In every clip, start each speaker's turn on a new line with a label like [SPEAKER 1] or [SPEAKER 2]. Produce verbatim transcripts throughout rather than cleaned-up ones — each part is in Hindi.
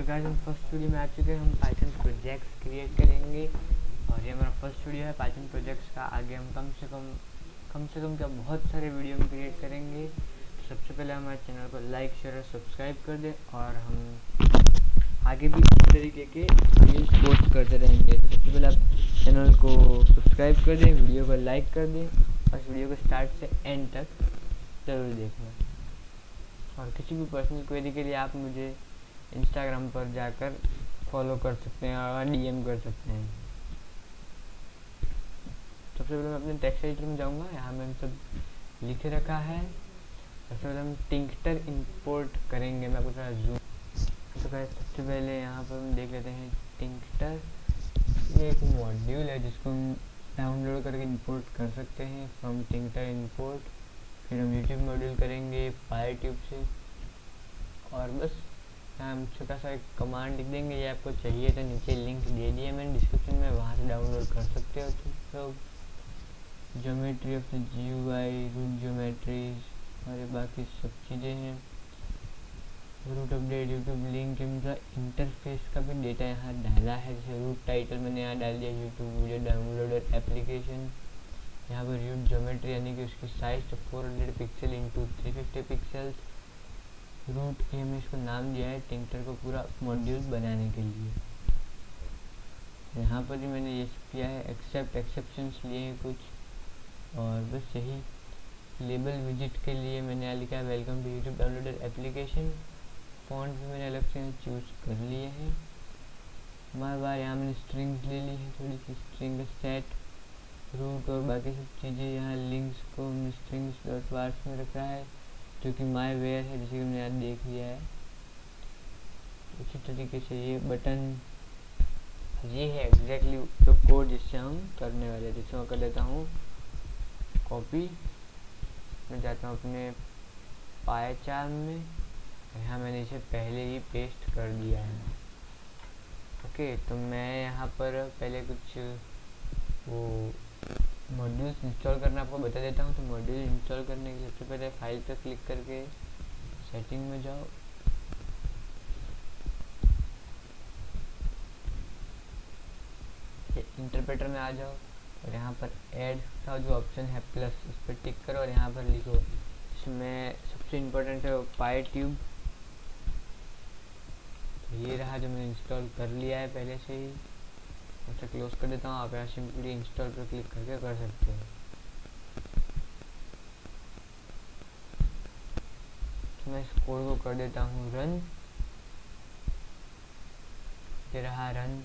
[SPEAKER 1] तो गाइस हम फर्स्ट वीडियो में आ चुके हैं। हम पाइथन प्रोजेक्ट्स क्रिएट करेंगे और ये हमारा फर्स्ट वीडियो है पाइथन प्रोजेक्ट्स का। आगे हम कम से कम कम से कम क्या बहुत सारे वीडियो हम क्रिएट करेंगे। तो सबसे पहले हमारे चैनल को लाइक शेयर और सब्सक्राइब कर दें और हम आगे भी इस तरीके के वीडियोस पोस्ट करते रहेंगे। तो सबसे पहले आप चैनल को सब्सक्राइब कर दें, वीडियो को लाइक कर दें और इस वीडियो को स्टार्ट से एंड तक ज़रूर देखना। और किसी भी पर्सनल क्वेरी के लिए आप मुझे इंस्टाग्राम पर जाकर फॉलो कर सकते हैं और डीएम कर सकते हैं। सबसे पहले मैं अपने टेक्स्ट एडिटर में जाऊंगा। यहाँ मैंने सब लिखे रखा है। सबसे पहले हम टिंक्टर इंपोर्ट करेंगे। मैं आपको थोड़ा जूम तो गाइस सबसे पहले यहाँ पर हम देख लेते हैं टिंक्टर। ये एक मॉड्यूल है जिसको हम डाउनलोड करके इंपोर्ट कर सकते हैं फ्रॉम टिंक्टर इंपोर्ट। फिर हम यूट्यूब मॉड्यूल करेंगे फायर ट्यूब से और बस हम छोटा सा एक कमांड लिख देंगे। ये आपको चाहिए तो नीचे लिंक दे दिया मैंने डिस्क्रिप्शन में, वहाँ से डाउनलोड कर सकते हो तुम लोग। Geometry of the GUI, root geometries और ये बाकी सब चीज़ें हैं। रूट अपडेट, यूट्यूब लिंक, इनका इंटरफेस का भी डेटा यहाँ डाला है। जैसे रूट टाइटल मैंने यहाँ डाल दिया यूट्यूब वीडियो डाउनलोडर एप्लीकेशन। यहाँ पर रूट ज्योमेट्री यानी कि उसकी साइज तो four hundred pixel into three fifty pixels. Root ये हमने इसको नाम दिया है टिंक्टर को पूरा मॉड्यूल बनाने के लिए। यहाँ पर ही मैंने ये किया है, एक्सेप्ट एक्सेप्शंस लिए हैं कुछ और बस यही। लेबल विजिट के लिए मैंने यहाँ लिखा है welcome to YouTube downloader application. Font भी मैंने अलग से चूज कर लिए हैं। बार बार यहाँ मैंने स्ट्रिंग्स ले ली है, थोड़ी सी स्ट्रिंग सेट रूट और बाकी सब चीज़ें। यहाँ लिंक्स को हमने स्ट्रिंग्स डॉट वार्स में रखा है जो कि माई वेयर है, जैसे कि हमने यहाँ देख लिया है। इसी तरीके से ये बटन ये है एग्जैक्टली तो कोड जिससे हम करने वाले हैं। जिससे मैं कर लेता हूँ कॉपी, मैं जाता हूँ अपने पायचार्म में। यहाँ मैंने इसे पहले ही पेस्ट कर दिया है। ओके, तो मैं यहाँ पर पहले कुछ वो मॉड्यूल्स इंस्टॉल करना आपको बता देता हूँ। तो मॉड्यूल इंस्टॉल करने के लिए सबसे पहले फाइल पर क्लिक करके सेटिंग में जाओ। इंटरप्रेटर में आ जाओ और यहाँ पर ऐड का जो ऑप्शन है प्लस, उस पर टिक करो और यहाँ पर लिखो। इसमें सबसे इम्पोर्टेंट है फायर ट्यूब। तो ये रहा जो मैंने इंस्टॉल कर लिया है पहले से ही। उसे क्लोज कर देता हूँ। आप यहाँ सिंपली इंस्टॉल पर क्लिक करके कर सकते हो। तो मैं इस कोड को कर देता हूँ रन। ये रहा रन।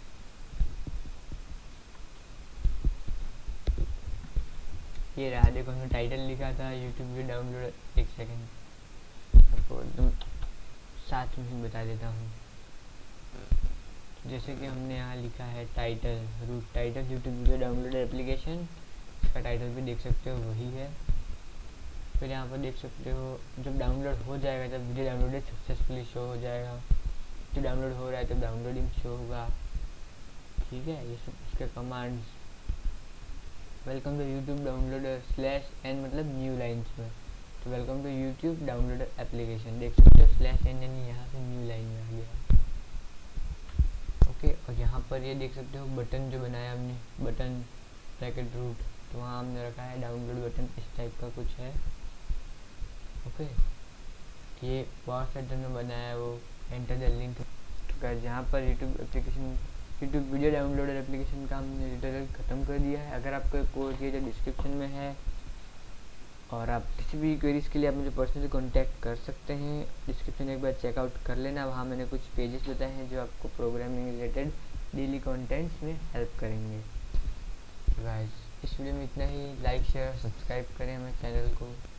[SPEAKER 1] ये रहा, देखो हमने टाइटल लिखा था यूट्यूब वीडियो डाउनलोड। एक सेकेंड आपको एकदम साथ में बता देता हूँ। जैसे कि हमने यहाँ लिखा है title, root title YouTube video download application. इसका टाइटल भी देख सकते हो वही है। फिर यहाँ पर देख सकते हो जब डाउनलोड हो जाएगा, जब वीडियो डाउनलोडेड सक्सेसफुली शो हो जाएगा। जो डाउनलोड हो रहा है तो डाउनलोडिंग शो होगा। ठीक है, ये सब इसके commands. Welcome to YouTube downloader slash N मतलब न्यू लाइन्स में। तो welcome to YouTube downloader application देख सकते हो स्लैश एन यानी यहाँ से न्यू लाइन में आ गया। ओके, और यहाँ पर ये देख सकते हो बटन जो बनाया हमने, बटन ब्रैकेट रूट, तो वहाँ हमने रखा है डाउनलोड बटन। इस टाइप का कुछ है। ओके, ये पावर सेंटर में बनाया है वो एंटर द लिंक। तो गाइस यहाँ पर YouTube application YouTube video downloader application का हमने ट्यूटोरियल ख़त्म कर दिया है। अगर आपको कोर्स ये जो डिस्क्रिप्शन में है और आप किसी भी क्वेरीज के लिए आप मुझे पर्सनली कांटेक्ट कर सकते हैं। डिस्क्रिप्शन एक बार चेकआउट कर लेना, वहाँ मैंने कुछ पेजेस बताए हैं जो आपको प्रोग्रामिंग रिलेटेड डेली कंटेंट्स में हेल्प करेंगे। गाइस इस वीडियो में इतना ही। लाइक शेयर सब्सक्राइब करें हमारे चैनल को।